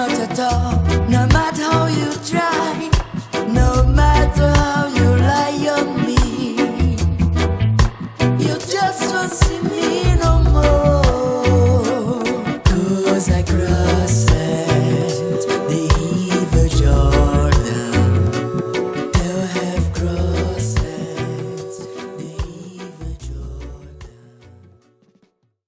not at all. No matter how you try, no matter how you lie on me, you just won't see me.